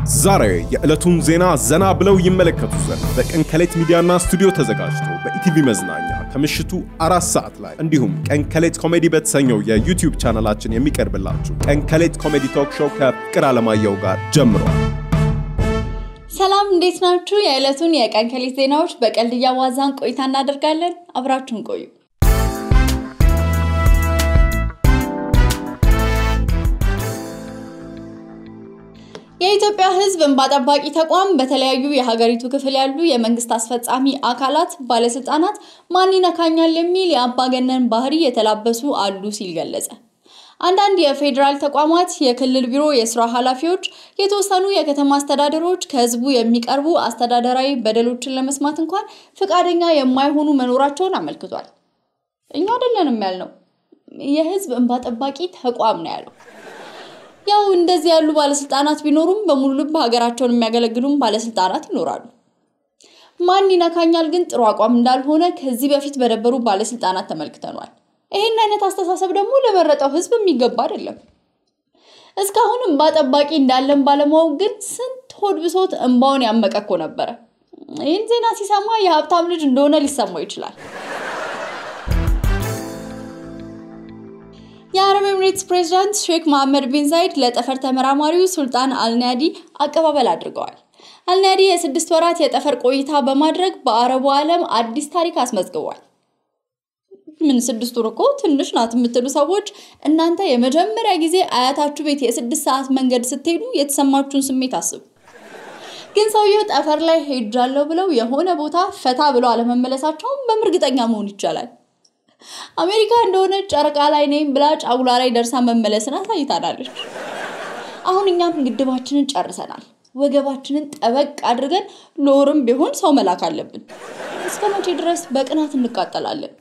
ዛሬ የዕለቱን ዜና ዘና ብለው ይመለከቱ ዘንድ በቀን ከሌት ሚዲያና ስቱዲዮ ተዘጋጅቶ በኢቲቪ መዝናኛ ከምሽቱ 4 ሰዓት ላይ እንዲሁም ቀን ከሌት ኮሜዲ በተሰኘው የዩቲዩብ ቻናላችን የሚቀርብላችሁ ቀን ከሌት ኮሜዲ ቶክ ሾው ከፍቅር አለማየሁ ጋር ጀምሯል። ሰላም እንዴት ናችሁ? የዕለቱን የቀን ከሌት ዜናዎች በቀልድ ያዋዛን ቆይታ እናደርጋለን። አብራችሁን ቆዩ። የኢትዮጵያ ሕዝብ እንባ ጠባቂ ተቋም በተለያዩ የሀገሪቱ ክፍል ያሉ የመንግስት አስፈጻሚ አካላት ባለስልጣናት ማን ይነካኛል የሚል የአምባገነን ባህሪ የተላበሱ አሉ ሲል ገለጸ። አንዳንድ የፌደራል ተቋማት፣ የክልል ቢሮ የሥራ ኃላፊዎች፣ የተወሰኑ የከተማ አስተዳደሮች ከህዝቡ የሚቀርቡ አስተዳደራዊ በደሎችን ለመስማት እንኳን ፍቃደኛ የማይሆኑ መኖራቸውን አመልክቷል። እኛ አይደለንም ያልነው፣ የህዝብ እንባ ጠባቂ ተቋም ነው ያለው። ያው እንደዚህ ያሉ ባለስልጣናት ቢኖሩም በሙሉ ልብ ሀገራቸውን የሚያገለግሉም ባለስልጣናት ይኖራሉ። ማን ይነካኛል ግን ጥሩ አቋም እንዳልሆነ ከዚህ በፊት በነበሩ ባለስልጣናት ተመልክተናል። ይሄን አይነት አስተሳሰብ ደግሞ ለመረጠው ህዝብ የሚገባ አይደለም። እስካሁን እንባ ጠባቂ እንዳለን ባለማወቅ ግን ስንት ሆድ ብሶት እንባውን ያመቀኮ ነበር። ይህን ዜና ሲሰማ የሀብታም ልጅ እንደሆነ ሊሰማው ይችላል። የአረብ ኤሚሬትስ ፕሬዝዳንት ሼክ መሐመድ ቢን ዛይድ ለጠፈር ተመራማሪው ሱልጣን አልናዲ አቀባበል አድርገዋል። አልናዲ የ6 ወራት የጠፈር ቆይታ በማድረግ በአረቡ ዓለም አዲስ ታሪክ አስመዝግቧል። ምን 6 ወር እኮ ትንሽ ናት የምትሉ ሰዎች እናንተ የመጀመሪያ ጊዜ አያታችሁ ቤት የ6 ሰዓት መንገድ ስትሄዱ የተሰማችሁን ስሜት አስቡ። ግን ሰውየው ጠፈር ላይ ሄጃለሁ ብለው የሆነ ቦታ ፈታ ብለው አለመመለሳቸው በእርግጠኛ መሆን ይቻላል። አሜሪካ እንደሆነ ጨረቃ ላይ ነኝ ብላ ጫጉላ ላይ ደርሳ መመለስና ታይታናለች። አሁን እኛም ግድባችንን ጨርሰናል። ወገባችንን ጠበቅ አድርገን ሎርም ቢሆን ሰው መላክ አለብን። እስከመቼ ድረስ በቅናት እንቃጠላለን?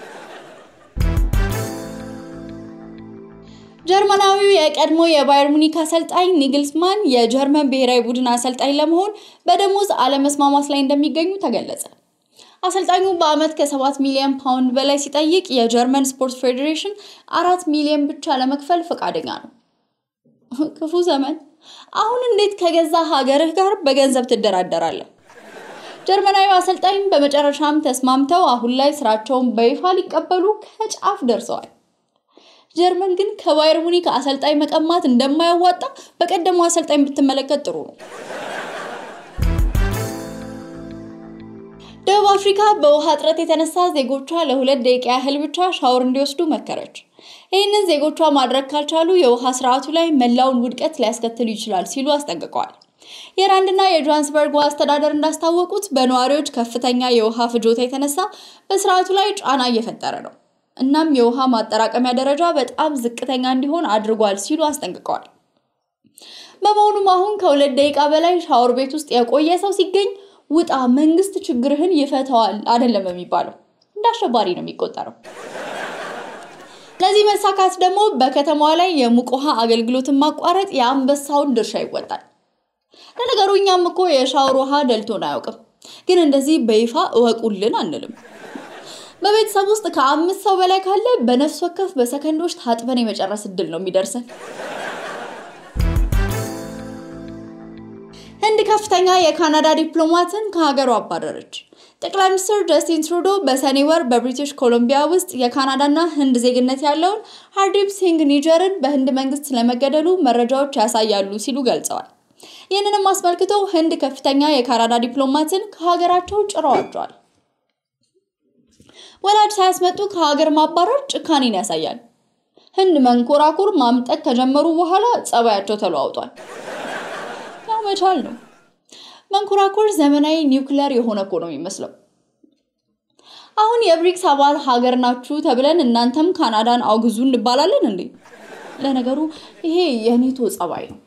ጀርመናዊው የቀድሞ የባየር ሙኒክ አሰልጣኝ ኒግልስማን የጀርመን ብሔራዊ ቡድን አሰልጣኝ ለመሆን በደሞዝ አለመስማማት ላይ እንደሚገኙ ተገለጸ። አሰልጣኙ በአመት ከ7 ሚሊዮን ፓውንድ በላይ ሲጠይቅ የጀርመን ስፖርት ፌዴሬሽን 4 ሚሊዮን ብቻ ለመክፈል ፈቃደኛ ነው። ክፉ ዘመን! አሁን እንዴት ከገዛ ሀገርህ ጋር በገንዘብ ትደራደራለህ? ጀርመናዊው አሰልጣኝ በመጨረሻም ተስማምተው አሁን ላይ ስራቸውን በይፋ ሊቀበሉ ከጫፍ ደርሰዋል። ጀርመን ግን ከባየር ሙኒክ አሰልጣኝ መቀማት እንደማያዋጣ በቀደሙ አሰልጣኝ ብትመለከት ጥሩ ነው። ደቡብ አፍሪካ በውሃ እጥረት የተነሳ ዜጎቿ ለ2 ደቂቃ ያህል ብቻ ሻወር እንዲወስዱ መከረች። ይህንን ዜጎቿ ማድረግ ካልቻሉ የውሃ ስርዓቱ ላይ መላውን ውድቀት ሊያስከትሉ ይችላል ሲሉ አስጠንቅቀዋል። የራንድና የጆሃንስበርግ አስተዳደር እንዳስታወቁት በነዋሪዎች ከፍተኛ የውሃ ፍጆታ የተነሳ በስርዓቱ ላይ ጫና እየፈጠረ ነው። እናም የውሃ ማጠራቀሚያ ደረጃ በጣም ዝቅተኛ እንዲሆን አድርጓል ሲሉ አስጠንቅቀዋል። በመሆኑም አሁን ከ2 ደቂቃ በላይ ሻወር ቤት ውስጥ የቆየ ሰው ሲገኝ ውጣ መንግስት ችግርህን ይፈታዋል አይደለም የሚባለው፣ እንዳሸባሪ ነው የሚቆጠረው። ለዚህ መሳካት ደግሞ በከተማዋ ላይ የሙቅ ውሃ አገልግሎትን ማቋረጥ የአንበሳውን ድርሻ ይወጣል። ለነገሩ እኛም እኮ የሻወር ውሃ ደልቶን አያውቅም፣ ግን እንደዚህ በይፋ እወቁልን አንልም። በቤተሰብ ውስጥ ከ5 ሰው በላይ ካለ በነፍስ ወከፍ በሰከንዶች ታጥበን የመጨረስ እድል ነው የሚደርሰን። ህንድ ከፍተኛ የካናዳ ዲፕሎማትን ከሀገሩ አባረረች። ጠቅላይ ሚኒስትር ጀስቲን ትሩዶ በሰኔ ወር በብሪቲሽ ኮሎምቢያ ውስጥ የካናዳና ህንድ ዜግነት ያለውን ሃርዲፕ ሲንግ ኒጀርን በህንድ መንግስት ለመገደሉ መረጃዎች ያሳያሉ ሲሉ ገልጸዋል። ይህንንም አስመልክቶ ህንድ ከፍተኛ የካናዳ ዲፕሎማትን ከሀገራቸው ጭረዋቸዋል። ወላጅ ሳያስመጡ ከሀገር ማባረር ጭካኔን ያሳያል። ህንድ መንኮራኩር ማምጠቅ ከጀመሩ በኋላ ጸባያቸው ተለዋውጧል። ያው መቻል ነው። መንኮራኩር ዘመናዊ ኒውክሊየር የሆነ እኮ ነው የሚመስለው። አሁን የብሪክስ አባል ሀገር ናችሁ ተብለን እናንተም ካናዳን አውግዙ እንባላለን እንዴ? ለነገሩ ይሄ የኔቶ ጸባይ ነው።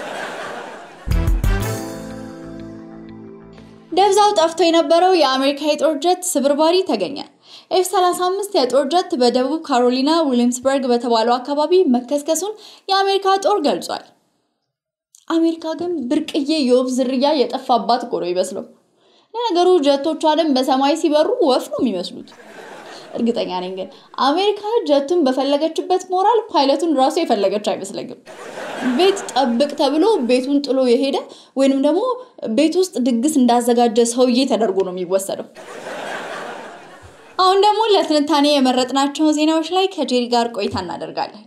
ደብዛው ጠፍቶ የነበረው የአሜሪካ የጦር ጀት ስብርባሪ ተገኘ። F-35 የጦር ጀት በደቡብ ካሮሊና ዊሊያምስበርግ በተባለው አካባቢ መከስከሱን የአሜሪካ ጦር ገልጿል። አሜሪካ ግን ብርቅዬ የወፍ ዝርያ የጠፋባት ቆሮ ይመስለው። ለነገሩ ጀቶቿንም በሰማይ ሲበሩ ወፍ ነው የሚመስሉት። እርግጠኛ ነኝ ግን አሜሪካ ጀቱን በፈለገችበት ሞራል ፓይለቱን ራሱ የፈለገች አይመስልም። ቤት ጠብቅ ተብሎ ቤቱን ጥሎ የሄደ ወይንም ደግሞ ቤት ውስጥ ድግስ እንዳዘጋጀ ሰውዬ ተደርጎ ነው የሚወሰደው። አሁን ደግሞ ለትንታኔ የመረጥናቸው ዜናዎች ላይ ከጄሪ ጋር ቆይታ እናደርጋለን።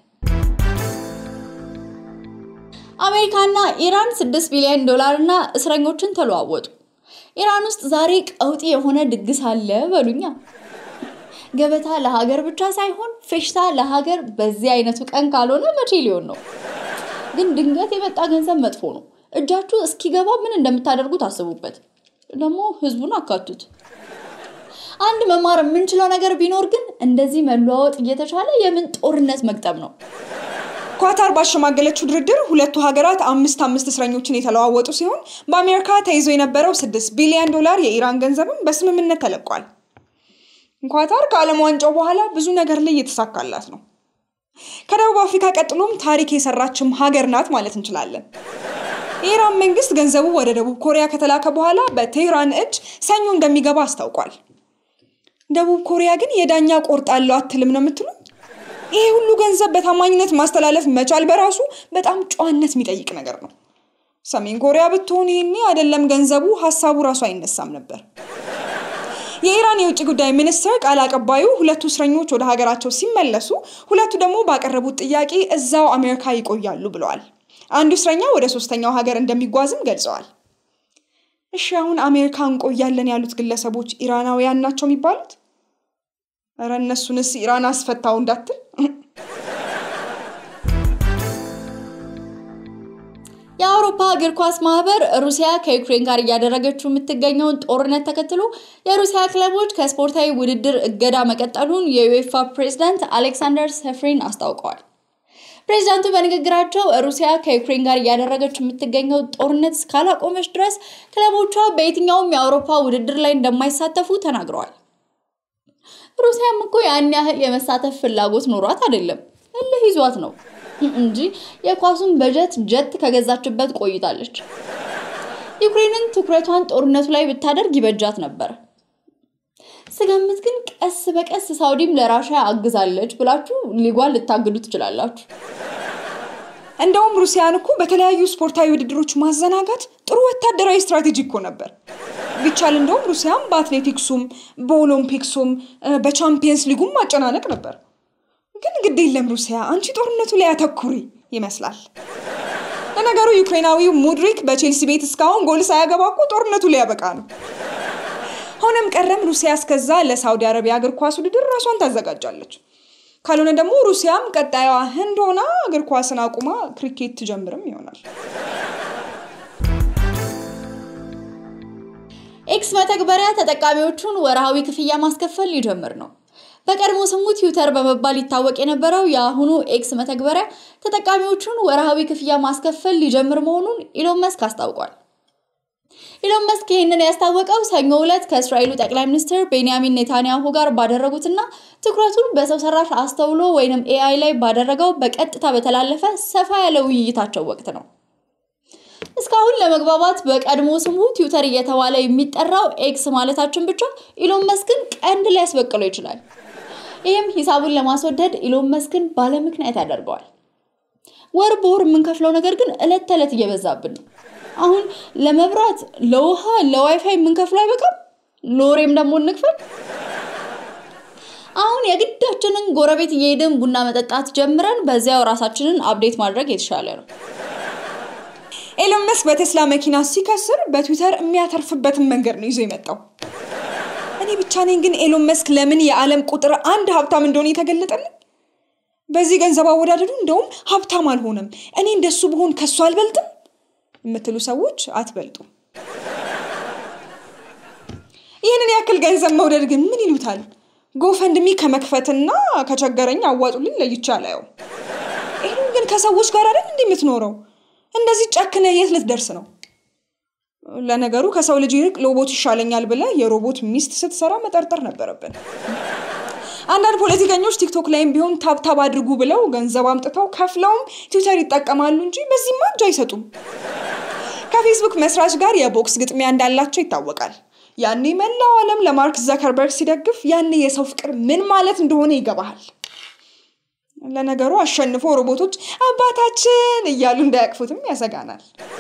አሜሪካና ኢራን $6 ቢሊዮን እና እስረኞችን ተለዋወጡ። ኢራን ውስጥ ዛሬ ቀውጢ የሆነ ድግስ አለ በሉኛ። ገበታ ለሀገር ብቻ ሳይሆን ፌሽታ ለሀገር በዚህ አይነቱ ቀን ካልሆነ መቼ ሊሆን ነው? ግን ድንገት የመጣ ገንዘብ መጥፎ ነው። እጃችሁ እስኪገባ ምን እንደምታደርጉ ታስቡበት። ደግሞ ህዝቡን አካቱት። አንድ መማር የምንችለው ነገር ቢኖር ግን እንደዚህ መለዋወጥ እየተቻለ የምን ጦርነት መግጠም ነው? ኳታር ባሸማገለችው ድርድር ሁለቱ ሀገራት 5 እስረኞችን የተለዋወጡ ሲሆን በአሜሪካ ተይዞ የነበረው $6 ቢሊዮን የኢራን ገንዘብም በስምምነት ተለቋል። ኳታር ከዓለም ዋንጫው በኋላ ብዙ ነገር ላይ እየተሳካላት ነው። ከደቡብ አፍሪካ ቀጥሎም ታሪክ የሰራችም ሀገር ናት ማለት እንችላለን። የኢራን መንግስት ገንዘቡ ወደ ደቡብ ኮሪያ ከተላከ በኋላ በቴህራን እጅ ሰኞ እንደሚገባ አስታውቋል። ደቡብ ኮሪያ ግን የዳኛ ቆርጣለው አትልም ነው የምትሉ? ይሄ ሁሉ ገንዘብ በታማኝነት ማስተላለፍ መቻል በራሱ በጣም ጨዋነት የሚጠይቅ ነገር ነው። ሰሜን ኮሪያ ብትሆን ይሄኔ አይደለም ገንዘቡ ሐሳቡ ራሱ አይነሳም ነበር። የኢራን የውጭ ጉዳይ ሚኒስትር ቃል አቀባዩ ሁለቱ እስረኞች ወደ ሀገራቸው ሲመለሱ ሁለቱ ደግሞ ባቀረቡት ጥያቄ እዛው አሜሪካ ይቆያሉ ብለዋል። አንዱ እስረኛ ወደ ሶስተኛው ሀገር እንደሚጓዝም ገልጸዋል። እሺ አሁን አሜሪካ እንቆያለን ያሉት ግለሰቦች ኢራናውያን ናቸው የሚባሉት? ኧረ እነሱንስ ኢራን አስፈታው እንዳትል። የአውሮፓ እግር ኳስ ማህበር ሩሲያ ከዩክሬን ጋር እያደረገችው የምትገኘውን ጦርነት ተከትሎ የሩሲያ ክለቦች ከስፖርታዊ ውድድር እገዳ መቀጠሉን የዩኤፋ ፕሬዝዳንት አሌክሳንደር ሰፍሪን አስታውቀዋል። ፕሬዝዳንቱ በንግግራቸው ሩሲያ ከዩክሬን ጋር እያደረገችው የምትገኘው ጦርነት እስካላቆመች ድረስ ክለቦቿ በየትኛውም የአውሮፓ ውድድር ላይ እንደማይሳተፉ ተናግረዋል። ሩሲያም እኮ ያን ያህል የመሳተፍ ፍላጎት ኖሯት አይደለም፣ እልህ ይዟት ነው እንጂ የኳሱን በጀት ጀት ከገዛችበት ቆይታለች። ዩክሬንን ትኩረቷን ጦርነቱ ላይ ብታደርግ ይበጃት ነበር። ስገምት ግን ቀስ በቀስ ሳውዲም ለራሺያ አግዛለች ብላችሁ ሊጓል ልታግዱ ትችላላችሁ። እንደውም ሩሲያን እኮ በተለያዩ ስፖርታዊ ውድድሮች ማዘናጋት ጥሩ ወታደራዊ ስትራቴጂ እኮ ነበር። ቢቻል እንደውም ሩሲያም በአትሌቲክሱም በኦሎምፒክሱም በቻምፒየንስ ሊጉም ማጨናነቅ ነበር። ግን ግድ የለም ሩሲያ አንቺ ጦርነቱ ላይ አተኩሪ ይመስላል። ለነገሩ ዩክሬናዊው ሙድሪክ በቼልሲ ቤት እስካሁን ጎል ሳያገባ እኮ ጦርነቱ ላይ ያበቃ ነው። ሆነም ቀረም ሩሲያ እስከዛ ለሳውዲ አረቢያ እግር ኳስ ውድድር ራሷን ታዘጋጃለች። ካልሆነ ደግሞ ሩሲያም ቀጣዩዋ ህንድ ሆና እግር ኳስን አቁማ ክሪኬት ትጀምርም ይሆናል። ኤክስ መተግበሪያ ተጠቃሚዎቹን ወርሃዊ ክፍያ ማስከፈል ሊጀምር ነው። በቀድሞ ስሙ ትዊተር በመባል ይታወቅ የነበረው የአሁኑ ኤክስ መተግበሪያ ተጠቃሚዎቹን ወርሃዊ ክፍያ ማስከፈል ሊጀምር መሆኑን ኢሎን መስክ አስታውቋል። ኢሎን መስክ ይህንን ያስታወቀው ሰኞ ዕለት ከእስራኤሉ ጠቅላይ ሚኒስትር ቤንያሚን ኔታንያሁ ጋር ባደረጉትና ትኩረቱን በሰው ሰራሽ አስተውሎ ወይንም AI ላይ ባደረገው በቀጥታ በተላለፈ ሰፋ ያለ ውይይታቸው ወቅት ነው። እስካሁን ለመግባባት በቀድሞ ስሙ ትዊተር እየተባለ የሚጠራው ኤክስ ማለታችን ብቻ ኢሎን መስክን ቀንድ ሊያስበቅለው ይችላል። ይህም ሂሳቡን ለማስወደድ ኢሎን መስክን ባለ ምክንያት ያደርገዋል። ወር በወር የምንከፍለው ነገር ግን እለት ተለት እየበዛብን ነው። አሁን ለመብራት፣ ለውሃ፣ ለዋይፋይ የምንከፍለው አይበቃም? ሎሬም ደግሞ እንክፈል። አሁን የግዳችንን ጎረቤት እየሄድን ቡና መጠጣት ጀምረን በዚያው ራሳችንን አፕዴት ማድረግ የተሻለ ነው። ኤሎን መስክ በቴስላ መኪና ሲከስር በትዊተር የሚያተርፍበትን መንገድ ነው ይዞ የመጣው። እኔ ብቻ ነኝ ግን ኤሎን መስክ ለምን የዓለም ቁጥር 1 ሀብታም እንደሆነ የተገለጠልኝ? በዚህ ገንዘብ አወዳደዱ እንደውም ሀብታም አልሆነም፣ እኔ እንደሱ ብሆን ከሱ አልበልጥም የምትሉ ሰዎች አትበልጡም። ይህንን ያክል ገንዘብ መውደድ ግን ምን ይሉታል? ጎፈንድሚ ከመክፈትና ከቸገረኝ አዋጡልኝ ለይቻላው። ኤሎን ግን ከሰዎች ጋር አይደል እንደምትኖረው? እንደዚህ ጨክነ የት ልትደርስ ነው? ለነገሩ ከሰው ልጅ ይልቅ ሮቦት ይሻለኛል ብለ የሮቦት ሚስት ስትሰራ መጠርጠር ነበረብን። አንዳንድ ፖለቲከኞች ቲክቶክ ላይም ቢሆን ታብታብ አድርጉ ብለው ገንዘብ አምጥተው ከፍለውም ትዊተር ይጠቀማሉ እንጂ በዚህ ማጅ አይሰጡም። ከፌስቡክ መስራች ጋር የቦክስ ግጥሚያ እንዳላቸው ይታወቃል። ያኔ መላው ዓለም ለማርክ ዘከርበርግ ሲደግፍ ያኔ የሰው ፍቅር ምን ማለት እንደሆነ ይገባሃል። ለነገሩ አሸንፎ ሮቦቶች አባታችን እያሉ እንዳያቅፉትም ያሰጋናል።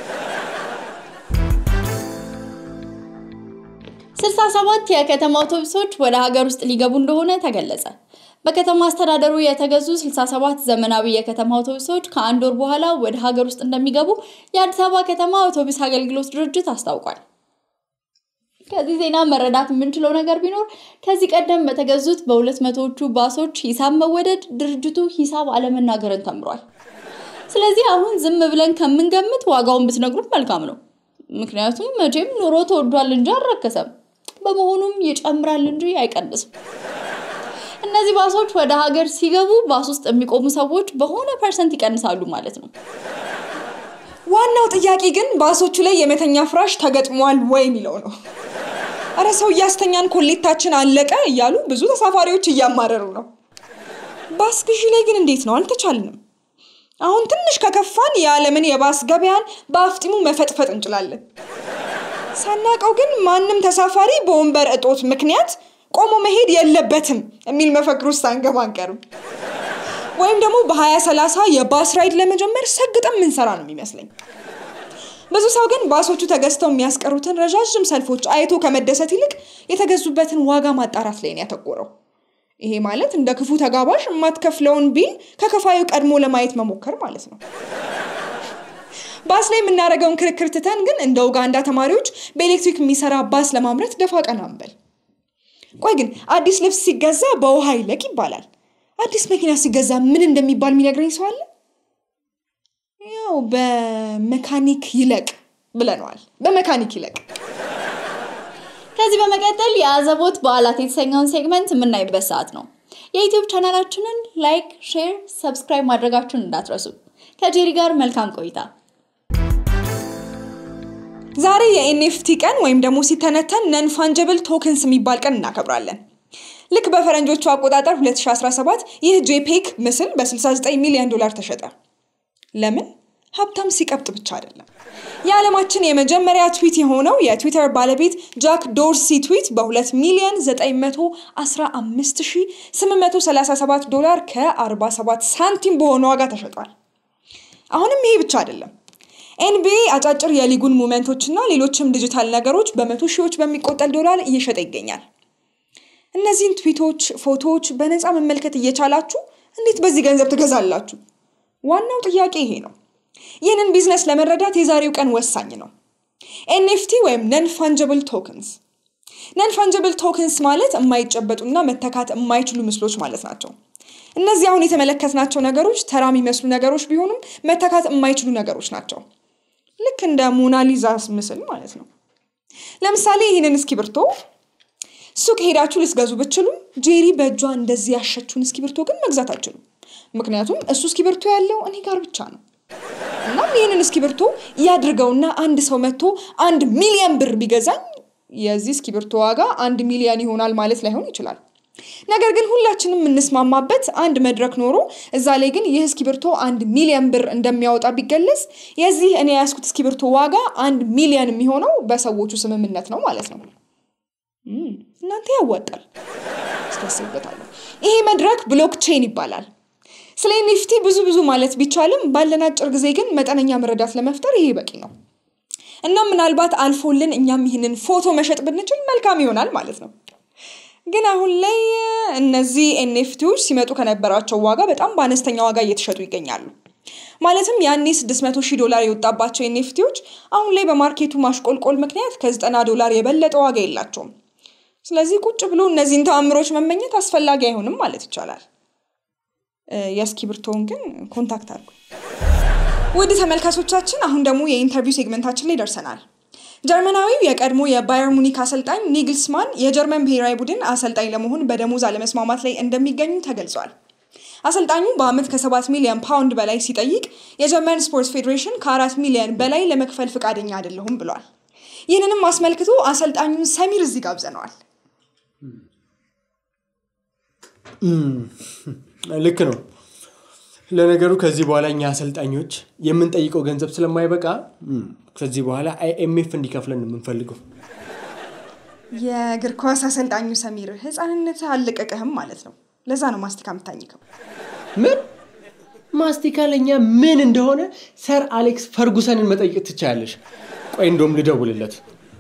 67 የከተማ አውቶቡሶች ወደ ሀገር ውስጥ ሊገቡ እንደሆነ ተገለጸ። በከተማ አስተዳደሩ የተገዙ 67 ዘመናዊ የከተማ አውቶቡሶች ከአንድ ወር በኋላ ወደ ሀገር ውስጥ እንደሚገቡ የአዲስ አበባ ከተማ አውቶቡስ አገልግሎት ድርጅት አስታውቋል። ከዚህ ዜና መረዳት የምንችለው ነገር ቢኖር ከዚህ ቀደም በተገዙት በ200ዎቹ ባሶች ሂሳብ መወደድ ድርጅቱ ሂሳብ አለመናገርን ተምሯል። ስለዚህ አሁን ዝም ብለን ከምንገምት ዋጋውን ብትነግሩት መልካም ነው። ምክንያቱም መቼም ኑሮ ተወዷል እንጂ አልረከሰም። በመሆኑም ይጨምራል እንጂ አይቀንስም። እነዚህ ባሶች ወደ ሀገር ሲገቡ ባስ ውስጥ የሚቆሙ ሰዎች በሆነ ፐርሰንት ይቀንሳሉ ማለት ነው። ዋናው ጥያቄ ግን ባሶቹ ላይ የመተኛ ፍራሽ ተገጥሟል ወይ የሚለው ነው። አረ ሰው ያስተኛን ኮሌታችን አለቀ እያሉ ብዙ ተሳፋሪዎች እያማረሩ ነው። ባስ ግዢ ላይ ግን እንዴት ነው? አልተቻልንም። አሁን ትንሽ ከከፋን የዓለምን የባስ ገበያን በአፍጢሙ መፈጥፈጥ እንችላለን። ሳናቀው ግን ማንም ተሳፋሪ በወንበር እጦት ምክንያት ቆሞ መሄድ የለበትም የሚል መፈክር ውስጥ አንገባ አንቀርም። ወይም ደግሞ በ2030 የባስ ራይድ ለመጀመር ሰግጠን ምንሰራ ነው የሚመስለኝ። ብዙ ሰው ግን ባሶቹ ተገዝተው የሚያስቀሩትን ረጃጅም ሰልፎች አይቶ ከመደሰት ይልቅ የተገዙበትን ዋጋ ማጣራት ላይ ነው ያተኮረው። ይሄ ማለት እንደ ክፉ ተጋባሽ የማትከፍለውን ቢል ከከፋዩ ቀድሞ ለማየት መሞከር ማለት ነው። ባስ ላይ የምናደርገውን ክርክር ትተን ግን እንደ ኡጋንዳ ተማሪዎች በኤሌክትሪክ የሚሰራ ባስ ለማምረት ደፋ ቀና እንበል። ቆይ ግን አዲስ ልብስ ሲገዛ በውሃ ይለቅ ይባላል። አዲስ መኪና ሲገዛ ምን እንደሚባል የሚነግረኝ ሰው አለ? ያው በመካኒክ ይለቅ ብለናል። በመካኒክ ይለቅ። ከዚህ በመቀጠል የአዘቦት በዓላት የተሰኘውን ሴግመንት የምናይበት ሰዓት ነው። የዩቲዩብ ቻናላችንን ላይክ፣ ሼር፣ ሰብስክራይብ ማድረጋችሁን እንዳትረሱ። ከጄሪ ጋር መልካም ቆይታ። ዛሬ የኤንኤፍቲ ቀን ወይም ደግሞ ሲተነተን ነን ፋንጀብል ቶከንስ የሚባል ቀን እናከብራለን። ልክ በፈረንጆቹ አቆጣጠር 2017 ይህ ጄፔግ ምስል በ69 ሚሊዮን ዶላር ተሸጠ። ለምን? ሀብታም ሲቀብጥ ብቻ አይደለም። የዓለማችን የመጀመሪያ ትዊት የሆነው የትዊተር ባለቤት ጃክ ዶርሲ ትዊት በ2,915,837 ዶላር ከ47 ሳንቲም በሆነ ዋጋ ተሸጧል። አሁንም ይሄ ብቻ አይደለም። ኤንቢኤ አጫጭር የሊጉን ሞመንቶችና ሌሎችም ዲጂታል ነገሮች በመቶ ሺዎች በሚቆጠር ዶላር እየሸጠ ይገኛል። እነዚህን ትዊቶች፣ ፎቶዎች በነፃ መመልከት እየቻላችሁ እንዴት በዚህ ገንዘብ ትገዛላችሁ? ዋናው ጥያቄ ይሄ ነው። ይህንን ቢዝነስ ለመረዳት የዛሬው ቀን ወሳኝ ነው። ኤንኤፍቲ ወይም ነን ፋንጀብል ቶከንስ። ነን ፋንጀብል ቶከንስ ማለት የማይጨበጡና መተካት የማይችሉ ምስሎች ማለት ናቸው። እነዚህ አሁን የተመለከትናቸው ነገሮች ተራ የሚመስሉ ነገሮች ቢሆኑም መተካት የማይችሉ ነገሮች ናቸው። ልክ እንደ ሞናሊዛ ምስል ማለት ነው። ለምሳሌ ይህንን እስክሪብቶ ሱቅ ሄዳችሁ ልትገዙ ብትችሉም ጄሪ በእጇ እንደዚህ ያሸችውን እስክሪብቶ ግን መግዛት አትችሉም። ምክንያቱም እሱ እስክሪብቶ ያለው እኔ ጋር ብቻ ነው። እና ይህንን እስክሪብቶ ያድርገውና አንድ ሰው መጥቶ 1 ሚሊዮን ብር ቢገዛኝ የዚህ እስክሪብቶ ዋጋ 1 ሚሊዮን ይሆናል ማለት ላይሆን ይችላል። ነገር ግን ሁላችንም እንስማማበት አንድ መድረክ ኖሮ እዛ ላይ ግን ይህ እስክሪብቶ 1 ሚሊዮን ብር እንደሚያወጣ ቢገለጽ የዚህ እኔ ያስኩት እስክሪብቶ ዋጋ 1 ሚሊዮን የሚሆነው በሰዎቹ ስምምነት ነው ማለት ነው። እናንተ ያወጣል አስተሳሰብበታለሁ። ይሄ መድረክ ብሎክቼን ይባላል። ስለ ኤንኤፍቲ ብዙ ማለት ቢቻልም ባለን አጭር ጊዜ ግን መጠነኛ መረዳት ለመፍጠር ይሄ በቂ ነው። እና ምናልባት አልፎልን እኛም ይሄንን ፎቶ መሸጥ ብንችል መልካም ይሆናል ማለት ነው። ግን አሁን ላይ እነዚህ ኤንኤፍቲዎች ሲመጡ ከነበራቸው ዋጋ በጣም በአነስተኛ ዋጋ እየተሸጡ ይገኛሉ። ማለትም ያኔ 600,000 ዶላር የወጣባቸው ኤንኤፍቲዎች አሁን ላይ በማርኬቱ ማሽቆልቆል ምክንያት ከ90 ዶላር የበለጠ ዋጋ የላቸውም። ስለዚህ ቁጭ ብሎ እነዚህን ተአምሮች መመኘት አስፈላጊ አይሆንም ማለት ይቻላል። የእስክሪብቶን ግን ኮንታክት አድርጉ። ውድ ተመልካቾቻችን አሁን ደግሞ የኢንተርቪው ሴግመንታችን ላይ ደርሰናል። ጀርመናዊው የቀድሞ የባየር ሙኒክ አሰልጣኝ ኒግልስማን የጀርመን ብሔራዊ ቡድን አሰልጣኝ ለመሆን በደሞዝ አለመስማማት ላይ እንደሚገኙ ተገልጿል። አሰልጣኙ በአመት ከ7 ሚሊዮን ፓውንድ በላይ ሲጠይቅ የጀርመን ስፖርትስ ፌዴሬሽን ከ4 ሚሊዮን በላይ ለመክፈል ፍቃደኛ አይደለም ብሏል። ይህንንም አስመልክቶ አሰልጣኙን ሰሚር እዚህ ጋብዘነዋል። ልክ ነው። ለነገሩ ከዚህ በኋላ እኛ አሰልጣኞች የምንጠይቀው ገንዘብ ስለማይበቃ ከዚህ በኋላ አይኤምኤፍ እንዲከፍለን የምንፈልገው። የእግር ኳስ አሰልጣኙ ሰሚር ህፃንነት አለቀቀህም ማለት ነው። ለዛ ነው ማስቲካ የምታኝከው። ምን ማስቲካ ለኛ ምን እንደሆነ ሰር አሌክስ ፈርጉሰንን መጠየቅ ትችያለሽ ቆይ እንደውም ልደውልለት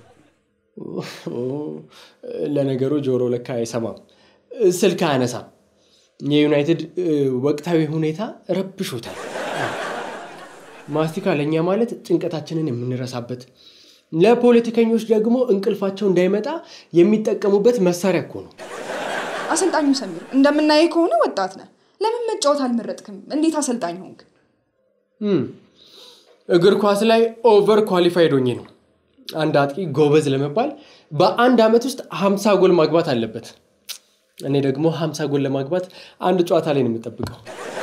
ለነገሩ ጆሮ ለካ አይሰማም ስልክ አያነሳም የዩናይትድ ወቅታዊ ሁኔታ ረብሾታል ማስቲካ ለኛ ማለት ጭንቀታችንን የምንረሳበት ለፖለቲከኞች ደግሞ እንቅልፋቸው እንዳይመጣ የሚጠቀሙበት መሳሪያ እኮ ነው አሰልጣኙ ሰሚር እንደምናየው ከሆነ ወጣት ነህ ለምን መጫወት አልመረጥክም እንዴት አሰልጣኝ ሆንክ እግር ኳስ ላይ ኦቨር ኳሊፋይድ ሆኜ ነው አንድ አጥቂ ጎበዝ ለመባል በአንድ አመት ውስጥ 50 ጎል ማግባት አለበት እኔ ደግሞ 50 ጎል ለማግባት አንድ ጨዋታ ላይ ነው የምጠብቀው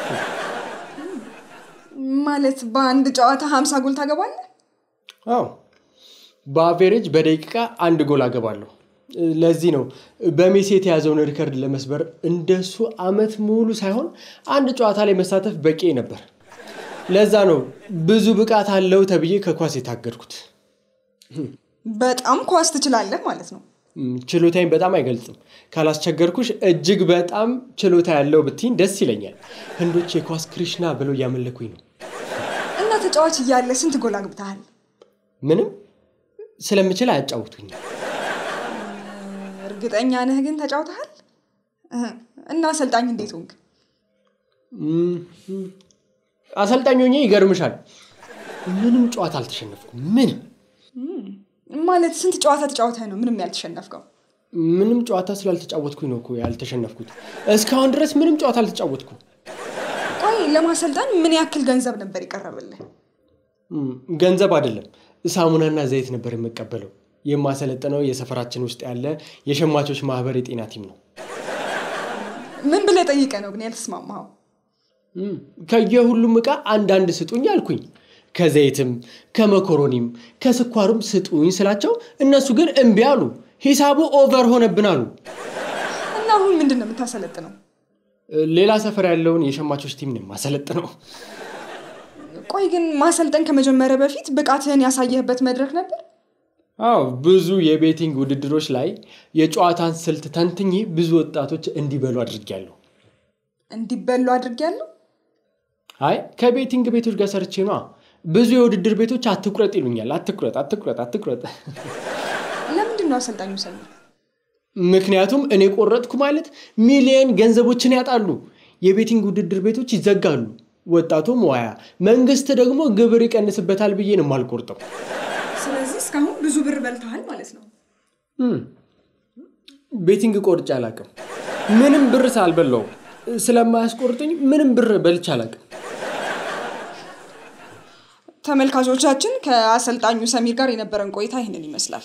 ማለት በአንድ ጨዋታ 50 ጎል ታገባለህ አዎ በአቨሬጅ በደቂቃ አንድ ጎል አገባለሁ ለዚህ ነው በሜሲ የተያዘውን ሪከርድ ለመስበር እንደሱ አመት ሙሉ ሳይሆን አንድ ጨዋታ ላይ መሳተፍ በቂ ነበር ለዛ ነው ብዙ ብቃት አለው ተብዬ ከኳስ የታገድኩት በጣም ኳስ ትችላለህ ማለት ነው ችሎታዬን በጣም አይገልጽም ካላስቸገርኩሽ እጅግ በጣም ችሎታ ያለው ብትይኝ ደስ ይለኛል ህንዶች የኳስ ክሪሽና ብለው ያመለኩኝ ነው እና ተጫዋች እያለ ስንት ጎል አግብተሃል ምንም ስለምችል አያጫውቱኝ እርግጠኛ ነህ ግን ተጫውተሃል እና አሰልጣኝ እንዴት ሆንክ አሰልጣኙኝ ይገርምሻል ምንም ጨዋታ አልተሸነፍኩም ምንም ማለት ስንት ጨዋታ ተጫውተህ ነው ምንም ያልተሸነፍከው ምንም ጨዋታ ስላልተጫወትኩኝ ነው እኮ ያልተሸነፍኩት እስካሁን ድረስ ምንም ጨዋታ አልተጫወትኩም ቆይ ለማሰልጣን ምን ያክል ገንዘብ ነበር ይቀርብልህ ገንዘብ አይደለም ሳሙናና ዘይት ነበር የምቀበለው የማሰለጥነው የሰፈራችን ውስጥ ያለ የሸማቾች ማህበር የጤና ቲም ነው ምን ብለህ ጠይቀህ ነው ግን ያልተስማማው ከየሁሉም ዕቃ አንድ ስጡኝ አልኩኝ ከዘይትም ከመኮሮኒም ከስኳሩም ስጡኝ ስላቸው እነሱ ግን እምቢ አሉ ሂሳቡ ኦቨር ሆነብናሉ እና አሁን ምንድነው የምታሰለጥነው ሌላ ሰፈር ያለውን የሸማቾች ቲም ነው ማሰለጥነው ቆይ ግን ማሰልጠን ከመጀመሪያ በፊት ብቃትህን ያሳየህበት መድረክ ነበር አዎ ብዙ የቤቲንግ ውድድሮች ላይ የጨዋታን ስልት ተንትኜ ብዙ ወጣቶች እንዲበሉ አድርጌያለሁ አይ ከቤቲንግ ቤቶች ጋር ሰርቼ ነው ብዙ የውድድር ቤቶች አትቁረጥ ይሉኛል አትቁረጥ ለምንድን ነው አሰልጣኙ ሰሚር ምክንያቱም እኔ ቆረጥኩ ማለት ሚሊዮን ገንዘቦችን ያጣሉ የቤቲንግ ውድድር ቤቶች ይዘጋሉ ወጣቱ ሞያ መንግስት ደግሞ ግብር ይቀንስበታል ብዬ ነው ማልቆርጠው ስለዚህ እስካሁን ብዙ ብር በልተሃል ማለት ነው ቤቲንግ ቆርጬ አላውቅም ምንም ብር ሳልበላው ስለማያስቆርጡኝ ምንም ብር በልቼ አላውቅም ተመልካቾቻችን ከአሰልጣኙ ሰሚር ጋር የነበረን ቆይታ ይሄንን ይመስላል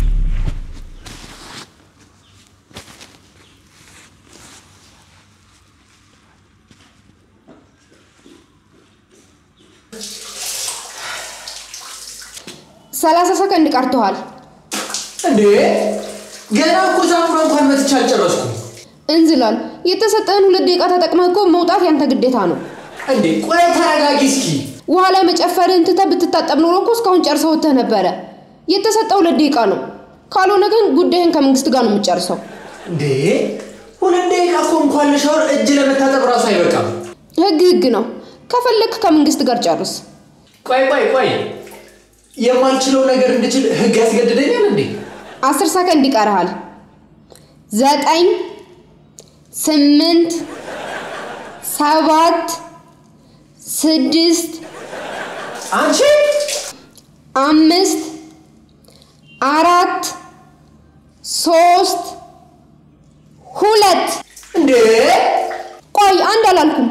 ሰላሳ ሰከንድ ቀርቷል እንዴ ገና እኮ ዛምራ እንኳን መትቻል ጨረስኩ እንዝላል የተሰጠን 2 ደቂቃ ተጠቅመህ እኮ መውጣት ያንተ ግዴታ ነው እንዴ ቆይ ተረጋጊ እስኪ ውሃ ላይ መጨፈርን ትተህ ብትታጠብ ኖሮ እኮ እስካሁን ጨርሰው ወጥተህ ነበረ የተሰጠው 2 ደቂቃ ነው ካልሆነ ግን ጉዳይን ከመንግስት ጋር ነው የምትጨርሰው እንዴ 2 ደቂቃ እኮ እንኳን ለሻወር እጅ ለመታጠብ ራሱ አይበቃም ህግ ነው ከፈለክ ከመንግስት ጋር ጨርስ ቆይ የማልችለው ነገር እንድችል ህግ ያስገድደኛል እንዴ 10 ሰከንድ ይቀርሃል 9 8 7 6 አንቺ 5 4 3 2 እንዴ ቆይ አንድ አላልኩም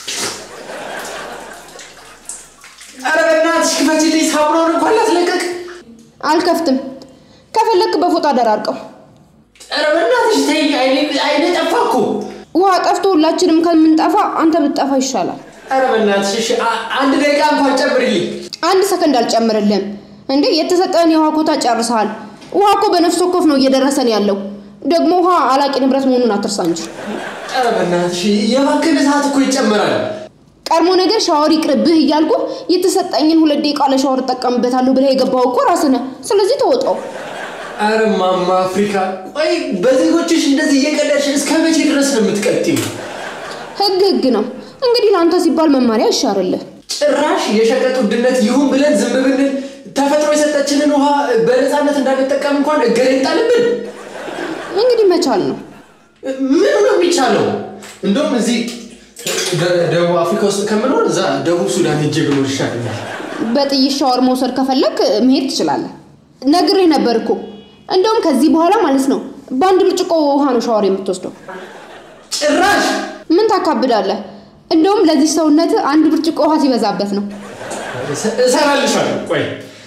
አረበናት ሽፈትልኝ ሳብሮን እንኳን ላስለቀቅ አልከፍትም ከፈለክ በፎጣ ደራርቀው አረበናት ተይ አይኔ ጠፋኩ ውሃ ጠፍቶ ሁላችንም ከምንጠፋ አንተ ብትጠፋ ይሻላል አረበናት እሺ 1 ደቂቃ እንኳን ጨምርልኝ 1 ሰከንድ አልጨምርልህም እንዴ የተሰጠን የውሃ ኮታ ጨርሰሃል ውሃ እኮ በነፍስ ወከፍ ነው እየደረሰን ያለው ደግሞ ውሃ አላቂ ንብረት መሆኑን አትርሳ እንጂ አረበናት እሺ የባከነ ሰዓት እኮ ይጨምራል ቀርሞ ነገር ሻወር ይቅርብህ እያልኩ የተሰጠኝን 2 ደቂቃ ለሻወር ተጠቀምበታለሁ ብለህ የገባው እኮ ራስህ ነህ ስለዚህ ተወጣው አረ ማማ አፍሪካ ቆይ በዜጎችሽ እንደዚህ እየቀለድሽ እስከ መቼ ድረስ ነው የምትቀጥይው ህግ ነው እንግዲህ ላንተ ሲባል መማሪያ ይሻርልህ ጭራሽ የሸቀጥ ውድነት ይሁን ብለን ዝም ብለን ተፈጥሮ የሰጠችንን ውሃ በነፃነት እንዳንጠቀም እንኳን እገሌ ይጣልብን እንግዲህ መቻል ነው ምን ነው የሚቻለው እንደውም እዚህ ደቡብ አፍሪካ ውስጥ ከምኖር እዛ ደቡብ ሱዳን ሄጄ ብኖር ይሻለኛል በጥይት ሻወር መውሰድ ከፈለክ መሄድ ትችላለህ ነግሬ ነበርኩ እንደውም ከዚህ በኋላ ማለት ነው በአንድ ብርጭቆ ውሃ ነው ሻወር የምትወስደው ጭራሽ ምን ታካብዳለህ እንደውም ለዚህ ሰውነት አንድ ብርጭቆ ውሃ ሲበዛበት ነው እሰራልሻለሁ ቆይ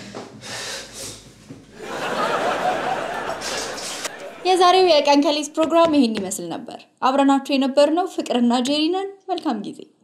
የዛሬው የቀን ከሌት ፕሮግራም ይሄን ይመስል ነበር አብረናችሁ የነበርነው ፍቅርና ጄሪ ነን መልካም ጊዜ